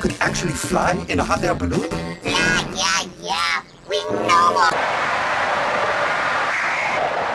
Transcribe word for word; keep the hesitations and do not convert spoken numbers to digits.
could actually fly in a hot air balloon? Yeah, yeah, yeah. We know more.